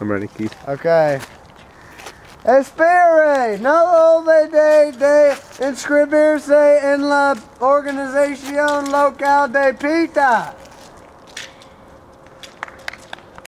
I'm ready, Keith. Okay. Espere, no obede de inscribirse en la organización local de PITA.